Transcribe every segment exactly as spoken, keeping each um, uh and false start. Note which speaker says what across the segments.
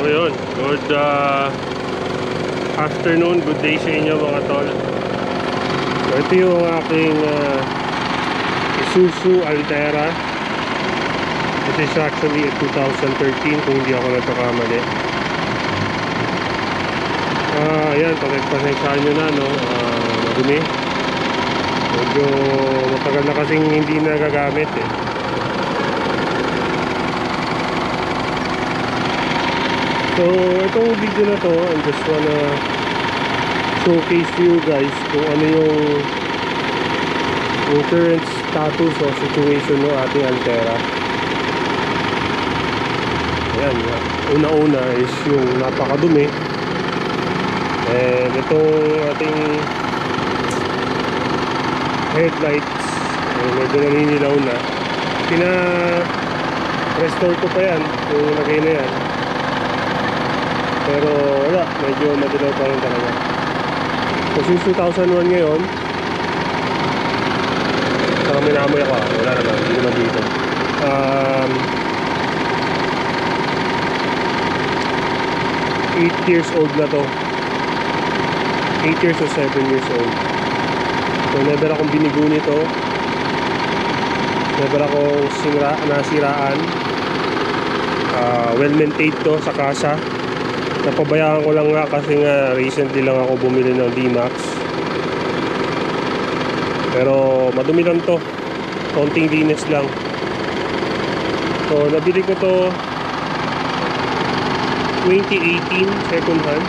Speaker 1: So yun, good uh, afternoon, good day sa inyo mga tol. So ito yung aking uh, Isuzu Altera. This is actually a two thousand thirteen kung hindi ako nagkakamali. Ah, uh, ayan, pagpasensyahan nyo na, no? Uh, madumi. Medyo matagal na kasing hindi nagagamit eh. So itong video na to, I just wanna showcase to you guys kung ano yung yung current status o situation ng ating Altera. Ayan, una-una is yung napakadumi. And itong ating headlights, eh, medyo naninilaw na. Pina-restore ko pa yan, yung lagay na yan. Pero wala, medyo madilaw pa rin talaga. So since two thousand one ngayon, saka minamoy ako, wala naman, hindi naman dito. Um, eight years old na to. eight years or seven years old. So never akong binigo nito. Never akong sinira, nasiraan. uh, Well maintained to sa kasa. Napabayaan ko lang nga kasi nga recently lang ako bumili ng D-Max. Pero madumi lang to, konting linis lang. So nabili ko to twenty eighteen, second hand.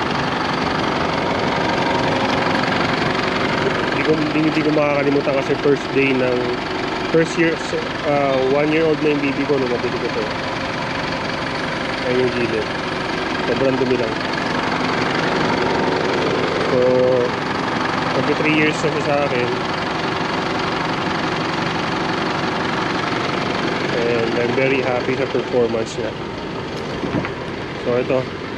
Speaker 1: Hindi ko, hindi ko makakalimutan kasi first day ng first year, uh, one year old na yung baby ko nung nabili ko to. Ayun yung gilid, sobrang dumi lang. So magka three years na sa akin. And I'm very happy sa performance niya. So ito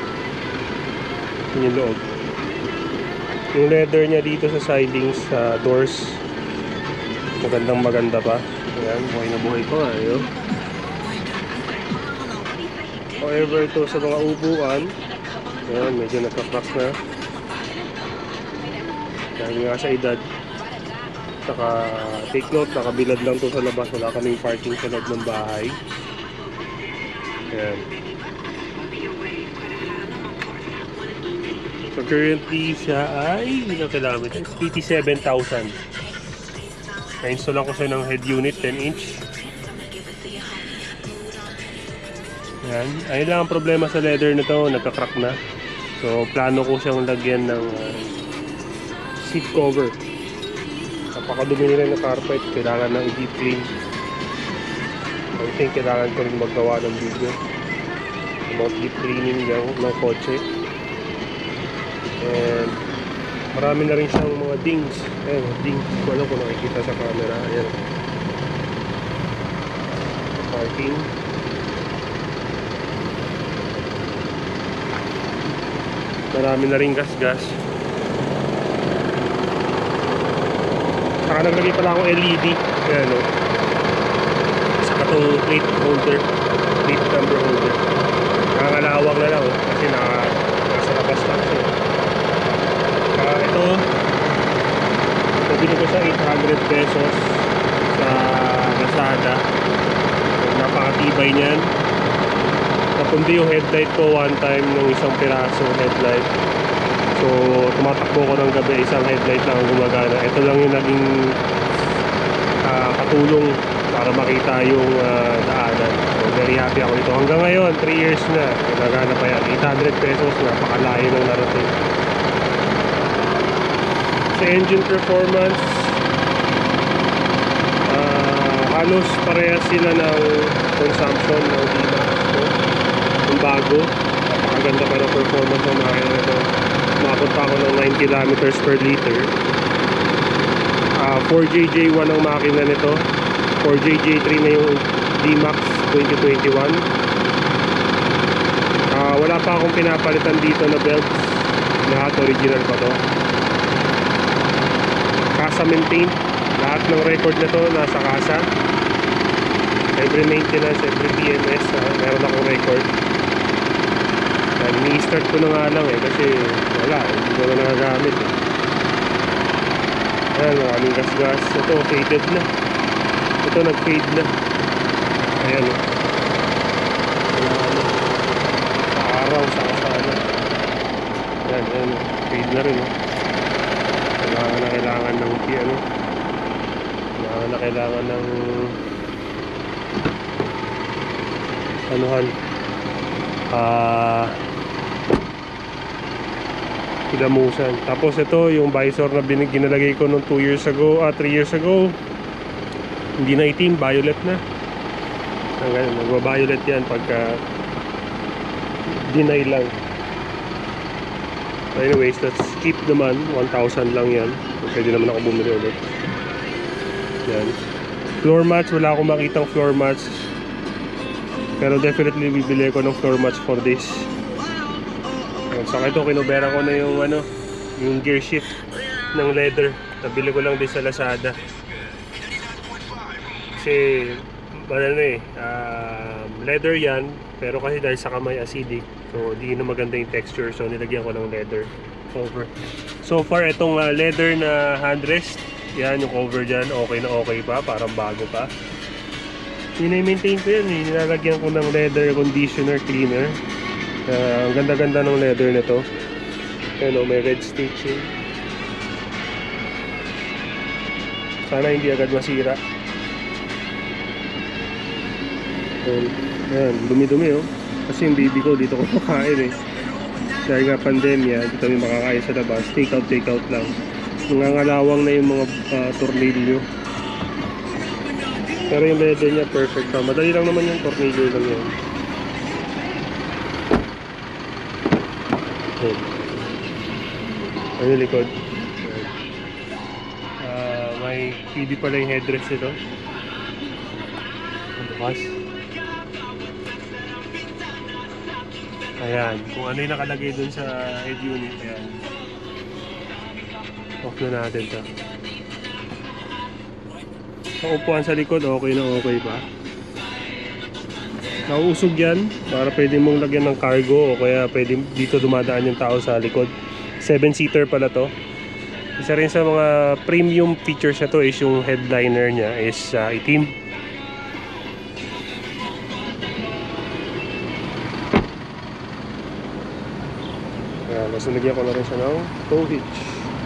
Speaker 1: yung loob. Yung leather niya dito sa sidings, sa doors, magandang maganda pa. Ayan, buhay na buhay ko. Ayun. However, ito sa mga upuan, ayan, medyo nagka-crack na dahil nga sa edad. Saka take note, nakabilad lang to sa labas, wala kaming parking sa loob ng bahay. Ayan. So currently siya ay ilang kilometers? eighty-seven thousand. Na-install ko siya ng head unit ten inch. Ayan. Ayun lang ang problema sa leather nito, nagka-crack na. So plano ko siyang lagyan ng uh, seat cover. Napakadumi nila ng carpet, kailangan ng deep clean. I think kailangan ko rin maggawa ng video about deep cleaning ng, ng kotse. And marami na rin siyang mga dings. Ayan, dings, ko alam kung nakikita sa camera. Ayan, parking. Marami na rin gas-gas. Saka naglagay pala akong L E D. Ayan o. Saka itong plate holder, plate number holder. Nakakalawang na lang o, kasi naka, nasa labas lang siya. Uh, ito, nabili ko sa eight hundred pesos sa Lazada. Napakatibay niyan. Napundi yung headlight ko one time ng isang piraso headlight. So tumatakbo ko ng gabi, isang headlight lang ang gumagana. Ito lang yung naging uh, katulong para makita yung uh, daanan. So very happy ako ito. Hanggang ngayon, three years na, nagana pa yan. eight hundred pesos, napakalayo ng narating. Sa engine performance, uh, halos parehas sila ng consumption ng D-Max ko. Yung bago, napakaganda pa ng performance ng makina nito. Umabot pa ako ng nine kilometers per liter. uh, four J J one ang makina nito, four J J three na yung D-Max twenty twenty-one. uh, Wala pa akong pinapalitan dito na belts, lahat original pa to. Kasa maintain, lahat ng record na to nasa kasa. Every maintenance, every P M S, uh, meron akong record. Yan, ini-start ko na nga lang eh kasi wala, hindi ko na nagagamit eh. Ayan, maraming gas-gas. Ito, faded na. Ito, nag-fade na. Ayan eh. Wala ano. Sa araw, sa kasana. Ayan, ayan. Fade na rin eh. Kailangan na kailangan ng ano. Kailangan na kailangan ng anuhan. Ah... Uh, Ilamusan. Tapos ito yung visor na binig ginalagay ko nung two years ago, ah three years ago. Hindi na itim, violet na. Hanggang magba-violet yan pagka deny lang. So anyways, that's cheap naman. one thousand lang yan. Pwede naman ako bumili ulit. Yan. Floor mats, wala akong makitang floor mats. Pero definitely bibili ko ng floor mats for this. So ito, kinubera ko na yung ano, yung gear shift ng leather. Nabili ko lang din sa Lazada. Kasi ano eh, uh, leather yan, pero kasi dahil sa kamay acidic, so di na maganda yung texture, so nilagyan ko ng leather cover. So far itong uh, leather na handrest, yan yung cover dyan, okay na okay pa, parang bago pa. Ini-maintain ko yan eh, nilalagyan ko ng leather conditioner cleaner. Uh, ang ganda-ganda ng leather nito. Ayan o, may red stitching. Sana hindi agad masira. Ayan, ayan dumi-dumi o. Kasi yung baby ko dito ko makain eh. Dahil nga pandemya, dito kami makakain sa labas. Take out, take out lang. Nangangalawang na yung mga uh, tornilyo. Pero yung leather niya perfect pa. Madali lang naman yung tornilyo lang yan. Ano yung likod? Uh, may T V pala yung headrest ito. Ang bukas. Ayan, kung ano yung nakalagay dun sa head unit. Ayan. Off na natin ito. Ang upuan sa likod, okay na okay pa. Nauusog yan para pwede mong lagyan ng cargo o kaya pwede dito dumadaan yung tao sa likod. seven seater pala to. Isa rin sa mga premium features na to is yung headliner nya is uh, itim. Ayan, tapos nalagyan ko na rin siya ng tow hitch.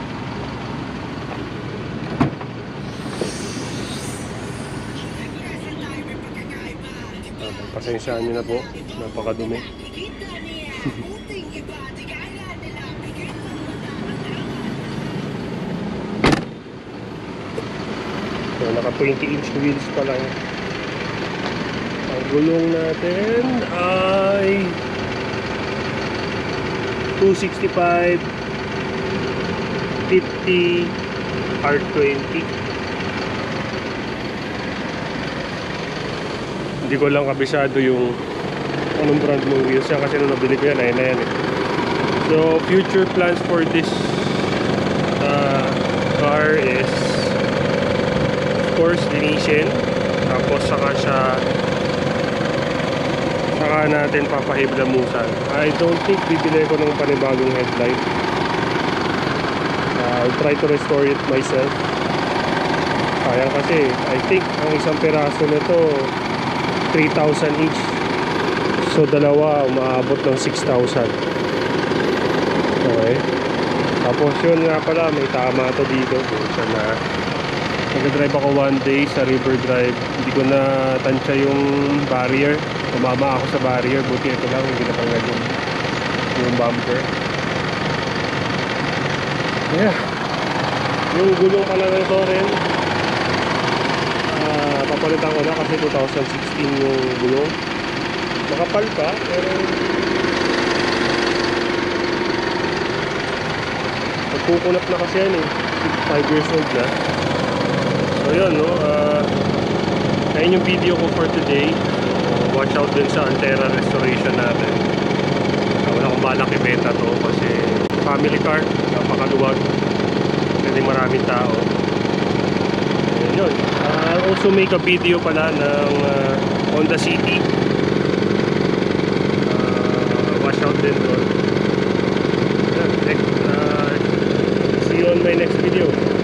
Speaker 1: Pasensyaan nyo na po, napakadumi. So, naka twenty inch wheels pa lang. Ang gulong natin ay two sixty-five fifty R twenty. Hindi ko lang kabisado yung anong brand ng wheels yan kasi nung nabili ko yan, ayun na yan eh. So future plans for this uh, car is of course linisin, tapos saka siya saka natin papahiblamusan. I don't think bibili ko ng panibagong headlight. uh, I'll try to restore it myself. Kaya kasi I think ang isang piraso nito three thousand each. So dalawa umaabot ng six thousand. Okay. Tapos yun nga pala, may tama to dito. Sa na nag-drive ako one day sa River Drive. Hindi ko na tansya yung barrier. Tumama ako sa barrier. Buti ito lang, hindi natanggal yung, yung bumper. Yeah. Yung gulong pala nito rin, uh, papalitan ko na kasi two thousand sixteen yung gulong. Makapal pa, pero nagkukunap na kasi yan eh. five years old na. So yun, no? Uh, ayun yung video ko for today. Uh, watch out din sa Antera restoration natin. Uh, wala akong balak ibenta to kasi family car, napakaluwag. Kasi maraming tao. Ayun yun. Uh, I'll also make a video pala ng uh, Honda City. Uh, watch out din doon. my next video.